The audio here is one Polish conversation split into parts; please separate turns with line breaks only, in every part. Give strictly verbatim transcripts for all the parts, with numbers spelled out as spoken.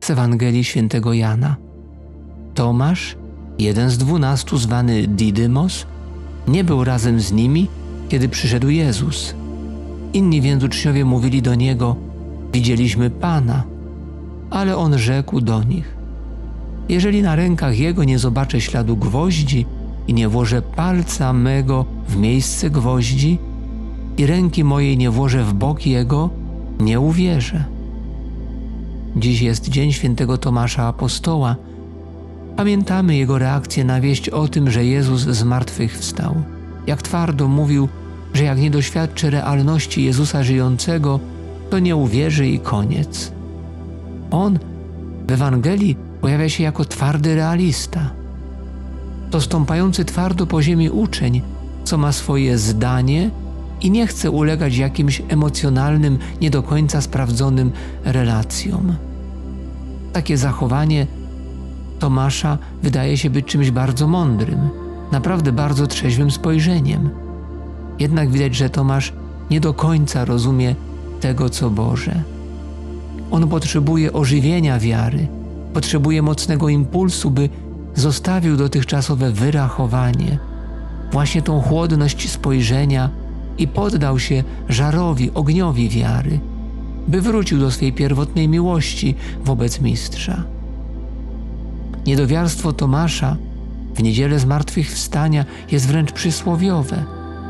z Ewangelii Świętego Jana. Tomasz, jeden z dwunastu, zwany Didymos, nie był razem z nimi, kiedy przyszedł Jezus. Inni więc uczniowie mówili do Niego: widzieliśmy Pana. Ale On rzekł do nich: jeżeli na rękach Jego nie zobaczę śladu gwoździ i nie włożę palca mego w miejsce gwoździ i ręki mojej nie włożę w bok Jego, nie uwierzę. Dziś jest dzień świętego Tomasza Apostoła. Pamiętamy jego reakcję na wieść o tym, że Jezus zmartwychwstał. Jak twardo mówił, że jak nie doświadczy realności Jezusa żyjącego, to nie uwierzy i koniec. On w Ewangelii pojawia się jako twardy realista. To stąpający twardo po ziemi uczeń, co ma swoje zdanie i nie chce ulegać jakimś emocjonalnym, nie do końca sprawdzonym relacjom. Takie zachowanie Tomasza wydaje się być czymś bardzo mądrym, naprawdę bardzo trzeźwym spojrzeniem. Jednak widać, że Tomasz nie do końca rozumie tego, co Boże. On potrzebuje ożywienia wiary, potrzebuje mocnego impulsu, by zostawił dotychczasowe wyrachowanie, właśnie tą chłodność spojrzenia i poddał się żarowi, ogniowi wiary, by wrócił do swej pierwotnej miłości wobec Mistrza. Niedowiarstwo Tomasza w niedzielę zmartwychwstania jest wręcz przysłowiowe,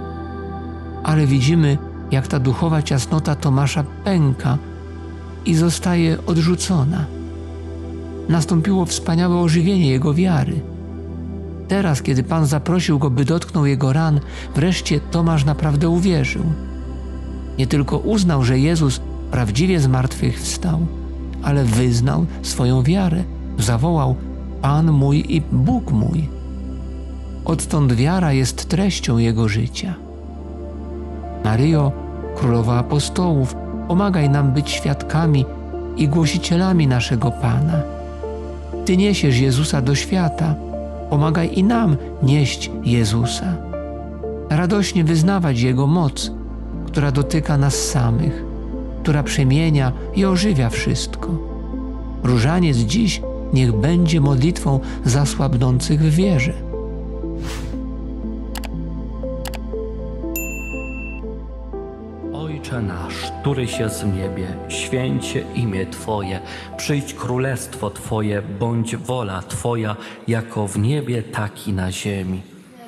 ale widzimy, jak ta duchowa ciasnota Tomasza pęka i zostaje odrzucona. Nastąpiło wspaniałe ożywienie jego wiary. Teraz, kiedy Pan zaprosił go, by dotknął jego ran, wreszcie Tomasz naprawdę uwierzył. Nie tylko uznał, że Jezus prawdziwie zmartwychwstał, ale wyznał swoją wiarę. Zawołał: Pan mój i Bóg mój. Odtąd wiara jest treścią jego życia. Maryjo, Królowa Apostołów, pomagaj nam być świadkami i głosicielami naszego Pana. Ty niesiesz Jezusa do świata, pomagaj i nam nieść Jezusa. Radośnie wyznawać Jego moc, która dotyka nas samych, która przemienia i ożywia wszystko. Różaniec dziś niech będzie modlitwą za słabnących w wierze.
Ojcze nasz, któryś jest w niebie, święć się imię Twoje, przyjdź królestwo Twoje, bądź wola Twoja, jako w niebie, tak i na ziemi.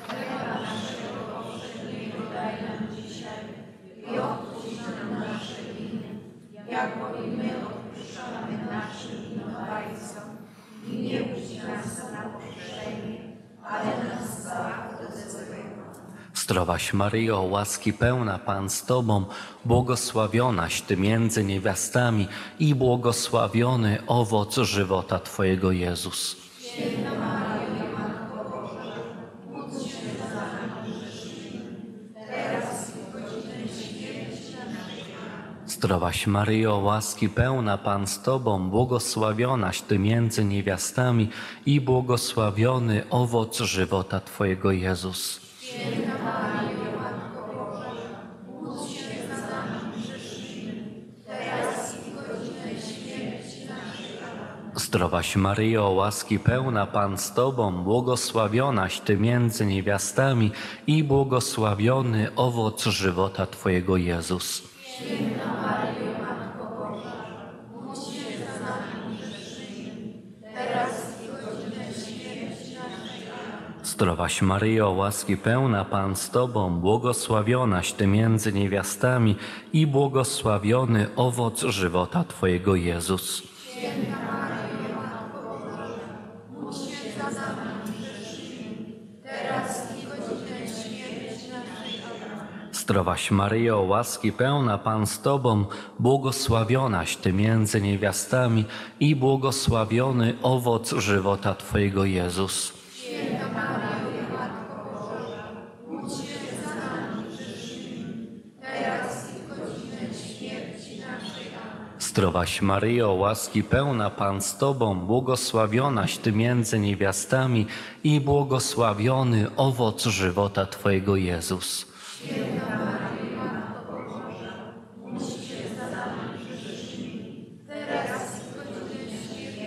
Zdrowaś Maryjo, łaski pełna, Pan z Tobą, błogosławionaś Ty między niewiastami i błogosławiony owoc żywota Twojego, Jezus. Święta Maryjo, Matko Boża, módl się za nami grzesznymi, teraz i w godzinę śmierci naszej. Zdrowaś Maryjo, łaski pełna, Pan z Tobą, błogosławionaś Ty między niewiastami i błogosławiony owoc żywota Twojego, Jezus. Święta Maryjo, Matko Boża, módl się za nami grzesznymi, teraz i w godzinę śmierci naszej. Zdrowaś Maryjo, łaski pełna, Pan z Tobą, błogosławionaś Ty między niewiastami i błogosławiony owoc żywota Twojego, Jezus. Święta Maryjo, Matko Boża, módl się za nami grzesznymi, teraz i w godzinę śmierci naszej. Zdrowaś Maryjo, łaski pełna, Pan z Tobą, błogosławionaś Ty między niewiastami i błogosławiony owoc żywota Twojego, Jezus. Święta Maryjo, Matko Boża, módl się za nami grzesznymi, teraz i w godzinę śmierci naszej. Zdrowaś Maryjo, łaski pełna, Pan z Tobą, błogosławionaś Ty między niewiastami i błogosławiony owoc żywota Twojego, Jezus. Święta Maryjo, Matko Boża, módl się za nami grzesznymi, teraz i w godzinę śmierci naszej. Zdrowaś Maryjo, łaski pełna, Pan z Tobą, błogosławionaś Ty między niewiastami i błogosławiony owoc żywota Twojego, Jezus. Święta Maryjo, Matko Boża, módl się za nami grzesznymi, teraz i w godzinę śmierci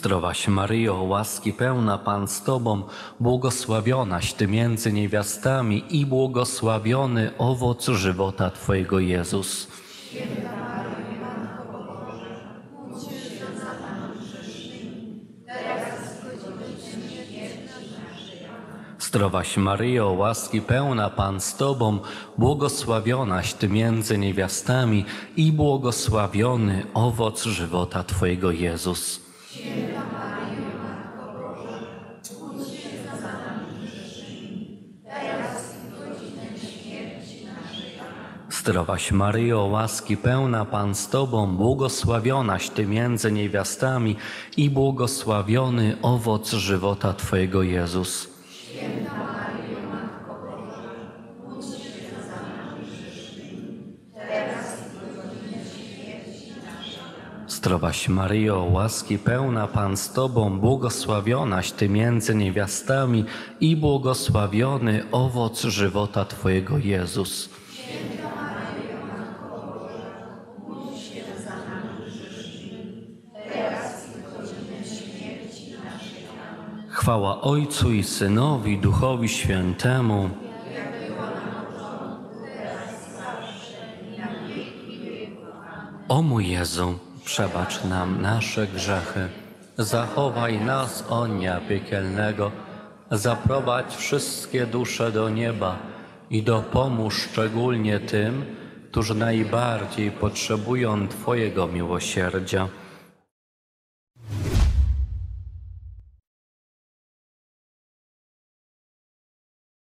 Zdrowaś Maryjo, łaski pełna Pan z Tobą, błogosławionaś Ty między niewiastami i błogosławiony owoc żywota Twojego Jezus. Zdrowaś Maryjo, łaski pełna Pan z Tobą, błogosławionaś Ty między niewiastami i błogosławiony owoc żywota Twojego Jezus. Zdrowaś Maryjo, łaski pełna Pan z Tobą, błogosławionaś Ty między niewiastami i błogosławiony owoc żywota Twojego Jezus. Zdrowaś Maryjo, łaski pełna Pan z Tobą, błogosławionaś Ty między niewiastami i błogosławiony owoc żywota Twojego Jezus. Chwała Ojcu i Synowi, Duchowi Świętemu. O mój Jezu, przebacz nam nasze grzechy, zachowaj nas od dnia piekielnego, zaprowadź wszystkie dusze do nieba i dopomóż szczególnie tym, którzy najbardziej potrzebują Twojego miłosierdzia.